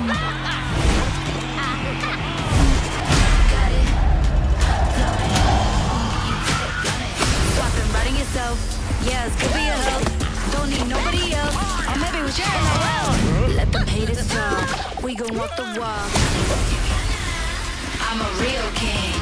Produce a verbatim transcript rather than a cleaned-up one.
Yeah, it's good for your health. Don't need nobody else. Or maybe we're sharing the world. Let them haters talk. We gon' walk the walk. I'm a real king.